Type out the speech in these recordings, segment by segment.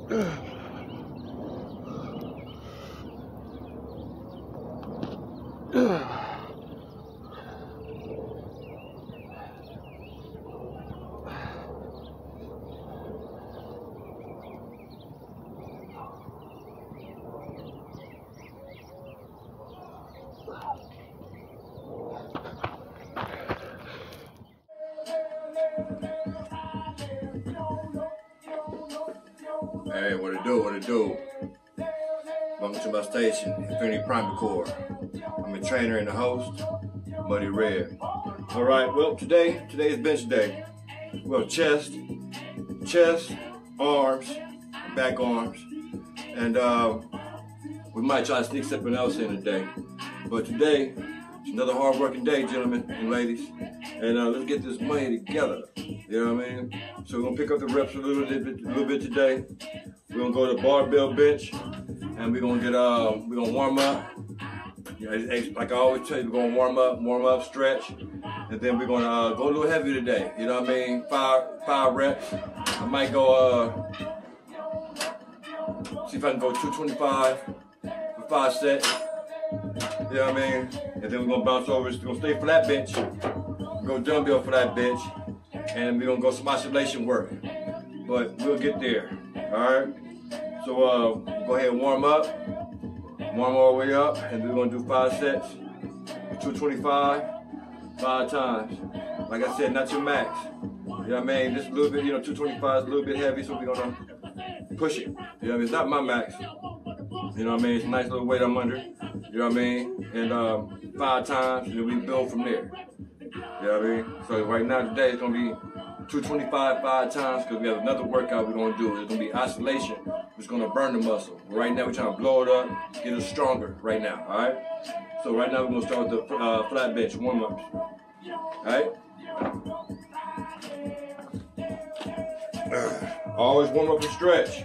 Hey, what it do, what it do? Welcome to my station, Infinity Primal Corps. I'm a trainer and the host, Muddy Red. Alright, well today is bench day. Well, chest, arms, back arms. And we might try to sneak something else in today. But today, it's another hard working day, gentlemen and ladies. And let's get this money together. You know what I mean? So we're gonna pick up the reps a little bit today. We're gonna go to the barbell bench, and we're gonna warm up. You know, like I always tell you, we're gonna warm up, stretch, and then we're gonna go a little heavy today. You know what I mean? Five reps. I might go see if I can go 225 for 5 sets. You know what I mean? And then we're gonna bounce over. We're gonna stay for that bench. We're gonna dumbbell for that bench, and we're gonna go some isolation work. But we'll get there. All right. So go ahead and warm all the way up, and we're gonna do 5 sets, 225, 5 times. Like I said, not your max. You know what I mean? Just a little bit, 225 is a little bit heavy, so we're gonna push it. You know what I mean? It's not my max. You know what I mean? It's a nice little weight I'm under. You know what I mean? And 5 times, and then we build from there. You know what I mean? So right now today it's gonna be 225 5 times, because we have another workout we're gonna do. It's gonna be isolation, which is gonna burn the muscle. But right now we're trying to blow it up, get it stronger right now, all right? So right now we're gonna start with the flat bench warm-ups, all right? Always warm up and stretch.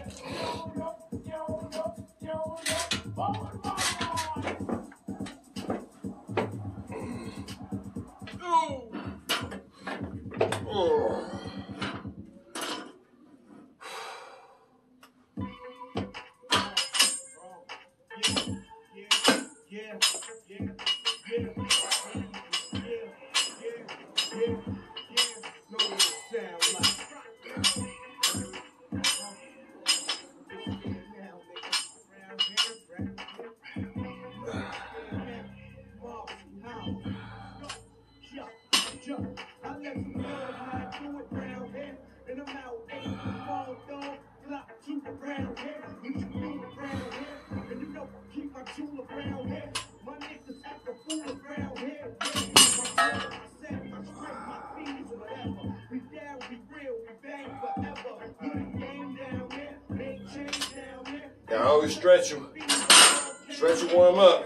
I always stretch them, warm up.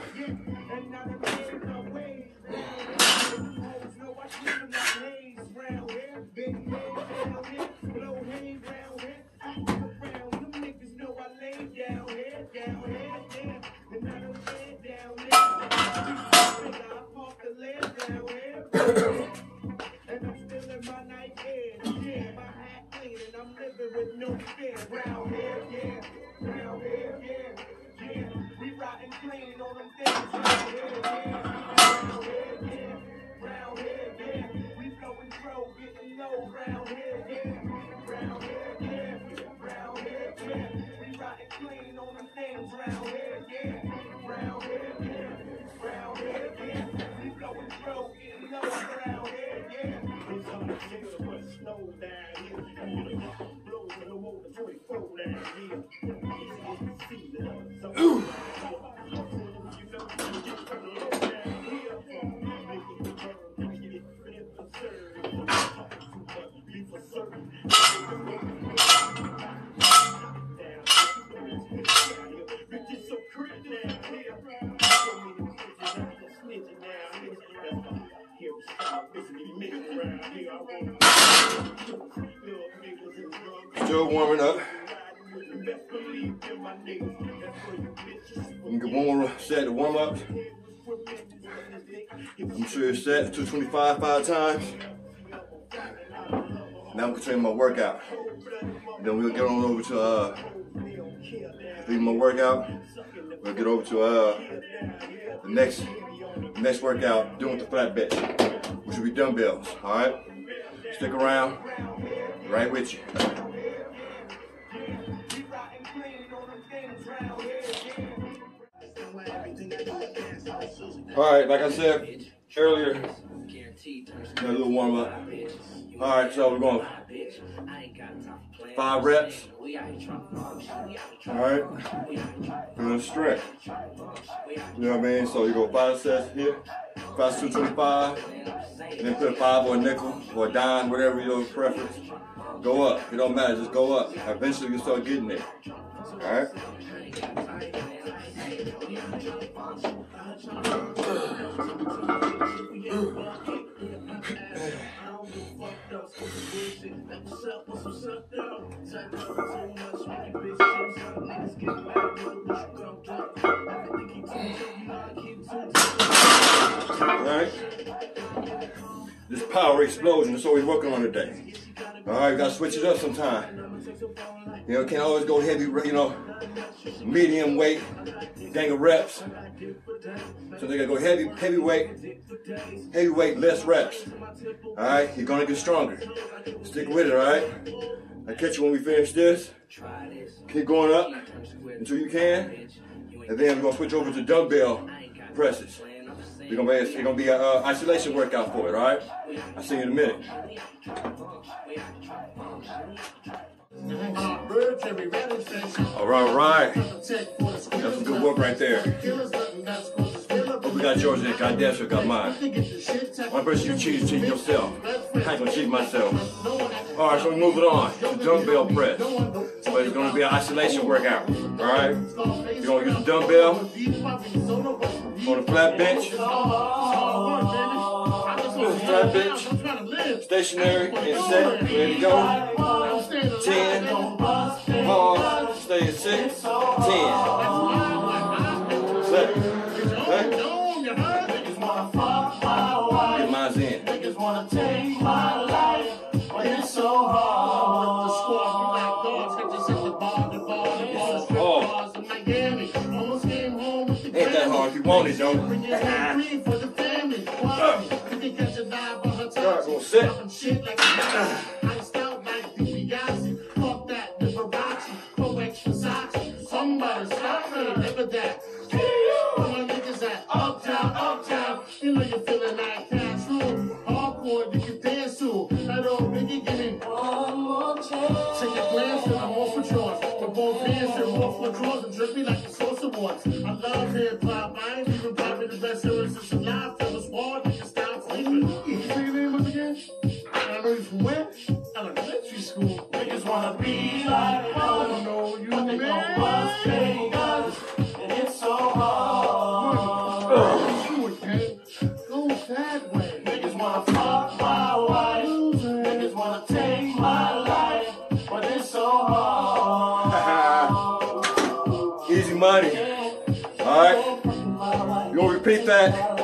Still warming up. We get one more set to warm up. I'm sure it's set 225 5 times. Now I'm continuing my workout. Then we'll get on over to Leave my workout. We'll get over to the next workout, doing the flat bench, which will be dumbbells. All right, stick around. Right with you. All right, like I said earlier, got a little warm up. All right, so we're going 5 reps. All right, we're gonna stretch. You know what I mean? So you go 5 sets here, 5 to 225, and then put a 5 or a nickel or a dime, whatever your preference. Go up. It don't matter. Just go up. Eventually you start getting there. All right. Alright? This power explosion, that's what we're working on today. Alright, you gotta switch it up sometime. You know, can't always go heavy, you know, medium weight, gang of reps. So they gotta go heavyweight, less reps. Alright, you're gonna get stronger. Stick with it, alright? I'll catch you when we finish this. Keep going up until you can. And then we're gonna switch over to dumbbell presses. It's gonna be an isolation workout for it, alright? I'll see you in a minute. All right. That's some good work right there. Hope we got yours in. God damn sure got mine. One person you cheat yourself. I ain't gonna cheat myself. All right, so we move it on to dumbbell press. But it's gonna be an isolation workout. All right. You're gonna use a dumbbell on a flat bench. Flat bench, stationary, and set. Ready to go. 10, pause, stay at 6, 10. Set. Okay? Get mine in. Oh. Ain't that hard if you want it, though. Alright, we'll sit. Somebody stop me, remember that. All my niggas at uptown. You know you're feeling like cash rule. Hardcore, you can dance to. That old Biggie, give me one more chance. Take a glance and I'm off for drawers. With both hands and off for drawers and drippy like the Source Awards. I love hip hop. I ain't even probably the best lyricist alive. That was hard, niggas stop sleeping. Say your name once again? I know you from where? Elementary school. Niggas wanna be like, I don't know you, man. And it's so hard. Go that way. Niggas wanna fuck my wife. Niggas wanna take my life. But it's so hard. Easy money. Alright. You're gonna repeat that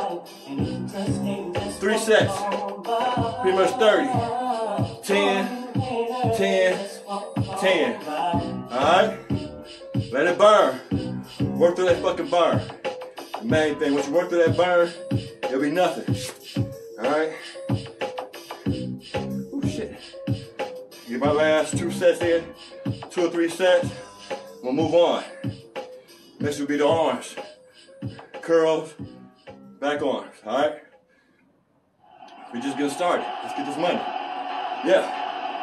3 sets. Pretty much 30. 10, 10, 10. Alright? Let it burn. Work through that fucking burn. The main thing, once you work through that burn, it'll be nothing. Alright? Oh shit. Get my last 2 sets in. 2 or 3 sets. We'll move on. Next will be the arms. Curls, back arms. Alright? We're just getting started. Let's get this money. Yeah.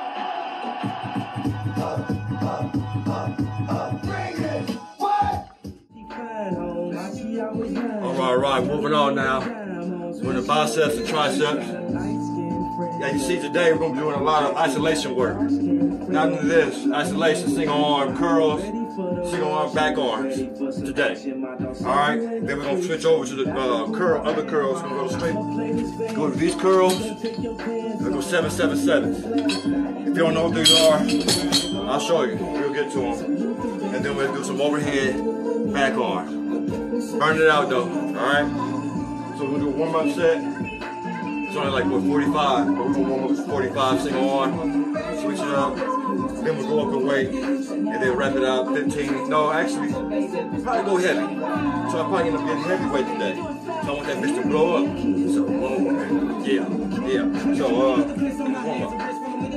All right, moving on now. We're in the biceps and triceps. Yeah, you see today we're going to be doing a lot of isolation work. Not only this, isolation, single arm curls, single arm back arms today. All right, then we're going to switch over to the other curls. We're going to go straight, go to these curls. We'll go 7, 7, 7. If you don't know what these are, I'll show you. We'll get to them. And then we'll do some overhead back arms. Burn it out though, all right? So we'll do a warm-up set. only like what, 45, but we're gonna warm up to 45, single on, switch it up, then we'll go up in weight, and then wrap it up, 15, no, actually, probably go heavy. So I probably end up getting heavyweight today. So I want that bitch to blow up. So, boom, yeah. So, warm up.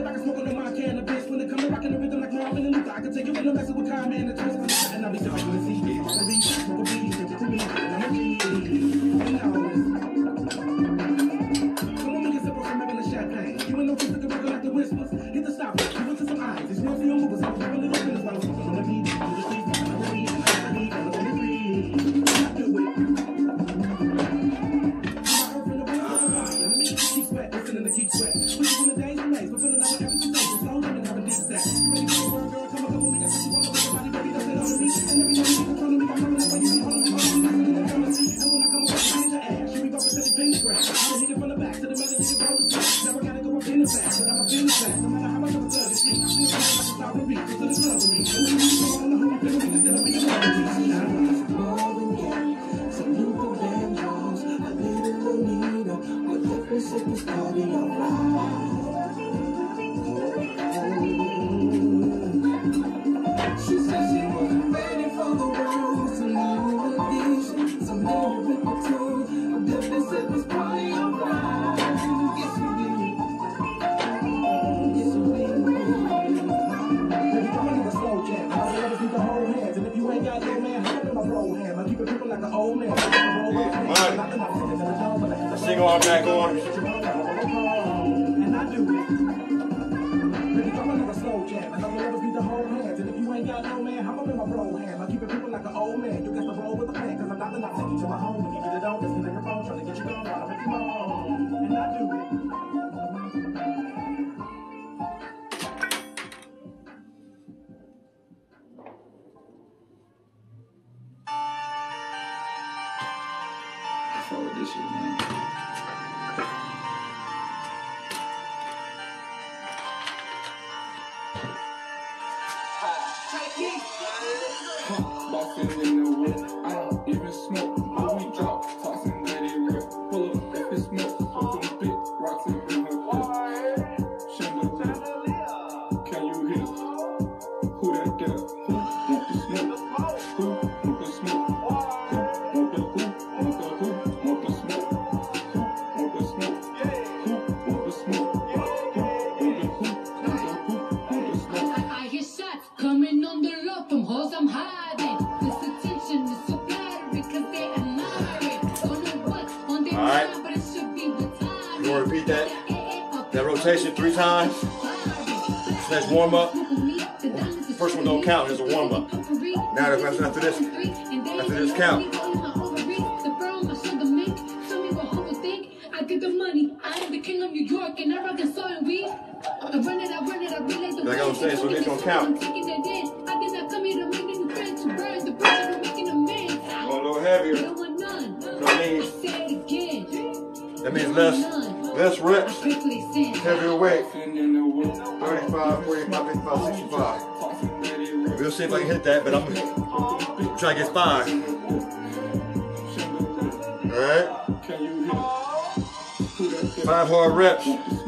Single arm back on. This shit, man. Boxing in the whip, I don't even smoke. But we drop, tossing, let it rip. Pull up, if it smoke, open big rocks in her hip. Chandelier, can you hear? Who that there? Who want the smoke? Who want the smoke? Repeat that rotation 3 times. Next warm up. First one don't count, it's a warm up. Now after this count. I get the money, I am the king of New York and I rock the soul and weed. I run it, like I was saying, so this don't count. Going a little heavier. That means less reps, heavier weight, 35, 45, 55, 65. We'll see if I can hit that, but I'm trying to get 5. Alright? 5 hard reps.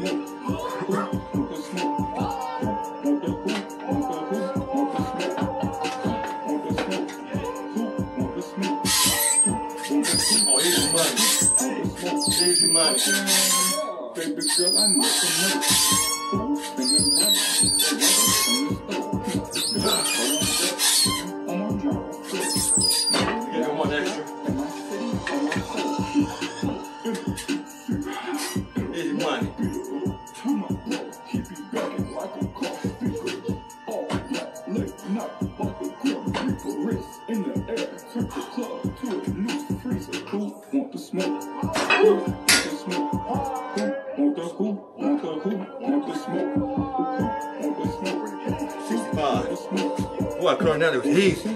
Oh, easy money. Easy money. Baby girl, I need some Get one extra. Easy money. Boy, I couldn't it was easy.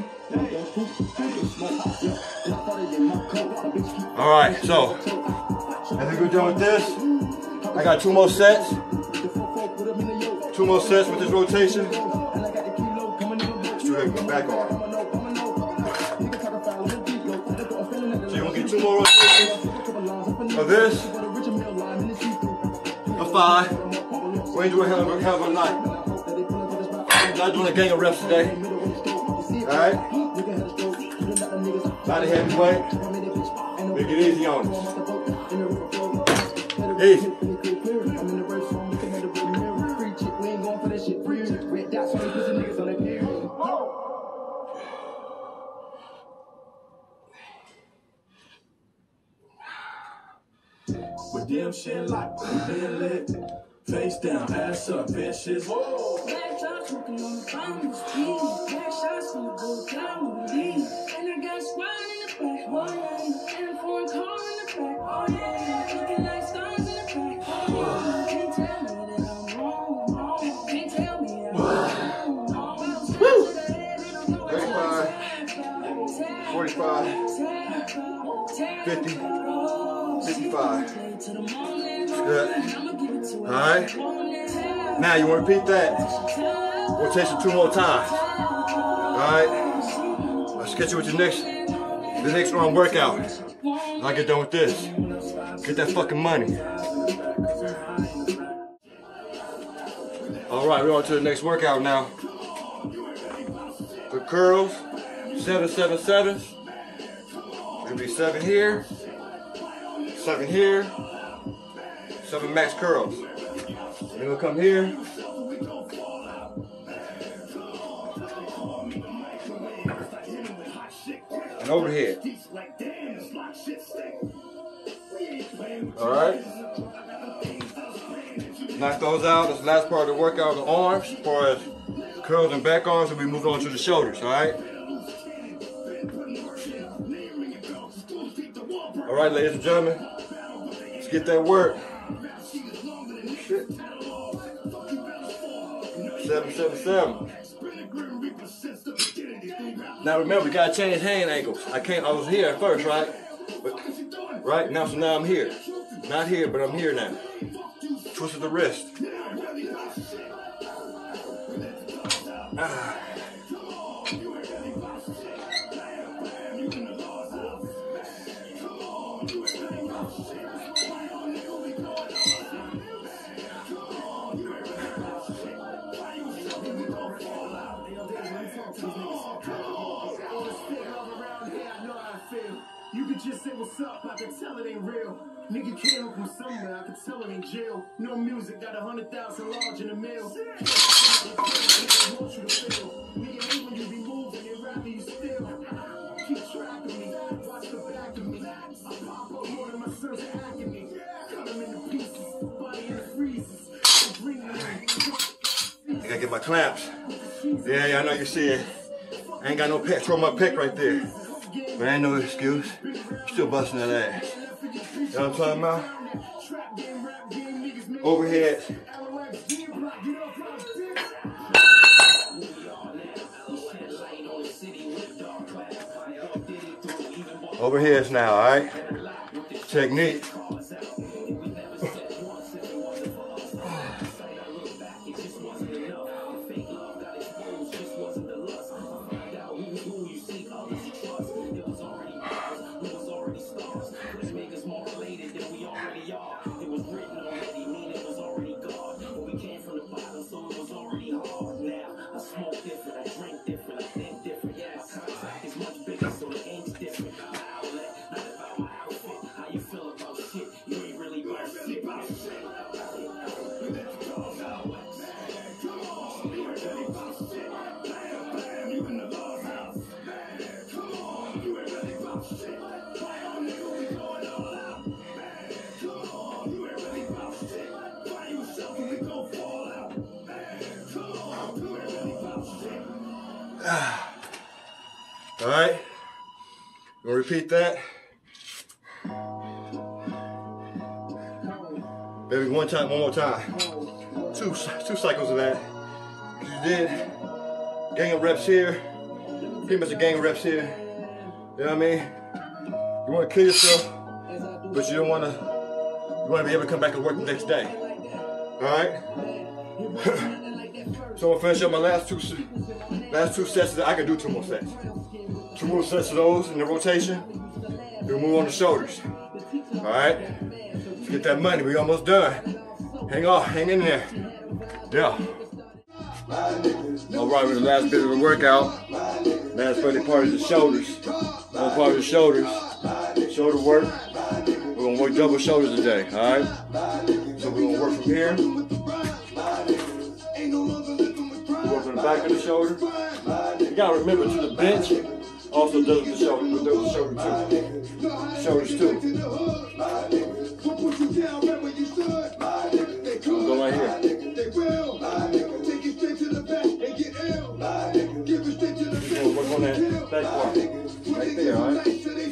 Alright, so as we're done with this, I got 2 more sets. 2 more sets with this rotation. Let's do that, go back on. So you're gonna get 2 more rotations of this. 5. We ain't doing hell of a night. Not doing a gang of reps today. Alright? Not a heavyweight. Make it easy on us. Easy. With them shit like being lit. Face down, ass up, bitches. Black shots smoking on the phone, the street. Black shots gonna go down with me. And I got squad in the back, oh yeah. And a foreign car in the back, oh yeah. Looking like stars in the back, oh yeah. Can't tell me that I'm wrong. Can't tell me that I'm wrong. 35, 45, 50, 55. Good. Alright. Now you want to repeat that. Rotation 2 more times. Alright. I'll sketch you with the next round workout. I'll get done with this. Get that fucking money. Alright, we're on to the next workout now. The curls. 7, 7, 7. It'll be 7 here. 7 here. 7 max curls. And then we'll come here. And overhead. Alright? Knock those out. That's the last part of the workout, the arms. As far as curls and back arms, and we move on to the shoulders, alright? Alright, ladies and gentlemen. Let's get that work. Shit. 7, 7, 7. Now remember, we gotta change hand angles. I was here at first, right? But, right now, so now I'm here. Not here, but I'm here now. Twist of the wrist. Ah. You could just say what's up, I can tell it ain't real. Nigga came from somewhere, I can tell it ain't jail. No music, got 100,000 large in the mail. Nigga hate when you be moving, and rather you still. Keep track of me, watch the back of me. I pop up more than my sons are hacking me. Cut them into pieces, body in the freezes. I gotta get my clamps. Yeah, I know you see it. I ain't got no pec, throw my pec right there. But ain't no excuse. Still busting that ass. You know what I'm talking about? Overhead. Overheads now, alright? Technique. All right, we'll repeat that. Baby, one more time. Two cycles of that. You did gang of reps here, pretty much a gang of reps here. You know what I mean? You want to kill yourself, but you want to be able to come back and work the next day. All right? So I'm gonna finish up my last two sets. I can do 2 more sets. 2 more sets of those in the rotation. We'll move on to shoulders. All right? Let's get that money. We almost done. Hang in there. Yeah. All right, with the last bit of the workout. Last part is the shoulders. One part of the shoulders. Shoulder work. We're gonna work double shoulders today, all right? So we're gonna work from here. Work from the back of the shoulder. You gotta remember to the bench also does the shoulder. We do the shoulder too. Shoulders too. Go right here. We'll work on that back part. Right there, all right?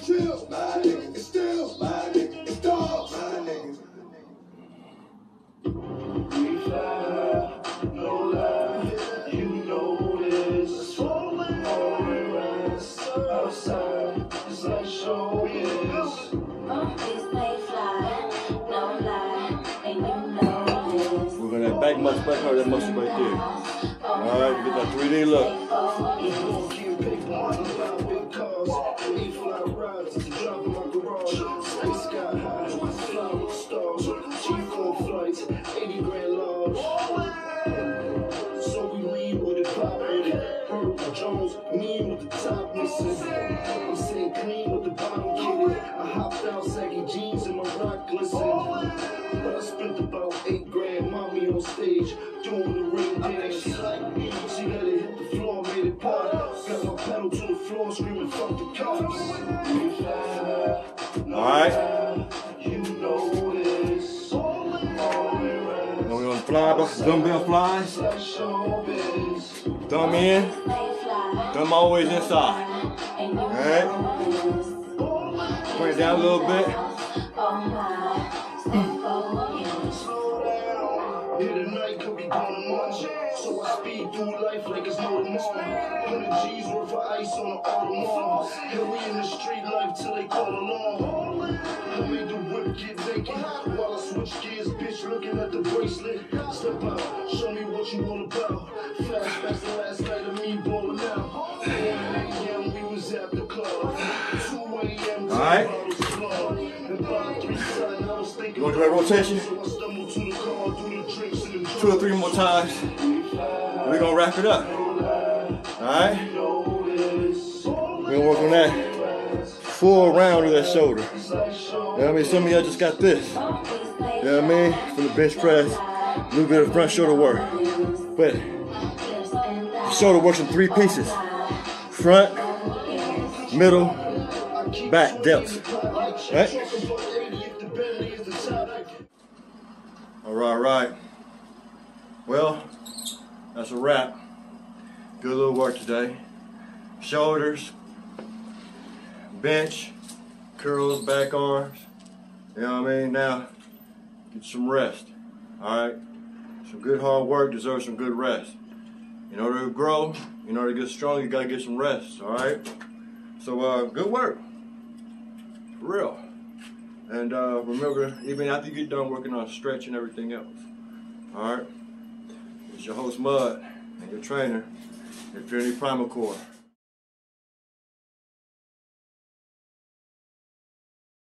We're gonna back muscle, back hard that muscle right there. Alright, get that 3D look. Jones, mean with the top missing. I'm saying clean with the bottom kitty. I hopped out saggy jeans and my rock glisten. But I spent about 8 grand, mommy on stage, doing the ring dance. She let it hit the floor, made it pop. Got my pedal to the floor, screaming fuck the cops. Alright. You know this. Now we're gonna fly, dumbbell flies. Thumb in. Thumb always inside. Alright? Bring it down a little bit. So I speed through life like it's no tomorrow. 100 G's worth of ice on the Audemars. And we in the street life till they call alarm. I made the whip get naked while I switch gears, bitch looking at the bracelet. Step out, show me what you all about. Flashbacks the last night of me balling out. 1 a.m. we was at the club. 2 a.m. Alright. You want to do that rotation? 2 or 3 more times. We're gonna wrap it up. Alright? We're gonna work on that full round of that shoulder. You know what I mean? Some of y'all just got this. You know what I mean? From the bench press, a little bit of front shoulder work. But the shoulder works in 3 pieces. Front, middle, back, depth. Right? Alright. Well, that's a wrap. Good little work today. Shoulders, bench, curls, back arms. You know what I mean? Now, get some rest. Alright? Some good hard work deserves some good rest. In order to grow, in order to get strong, you gotta get some rest. Alright? So, good work. For real. And remember, even after you get done working on stretch and everything else. Alright? It's your host Mud and your trainer, Infinity Primal Core.